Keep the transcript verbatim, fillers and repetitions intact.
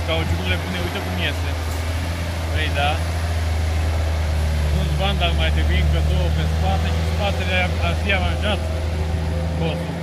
cauciucul le pune, uite cum iese. Păi da. Nu-ți vandal mai trebuie încă două pe spate și spatele ar fi aranjat. Bosul.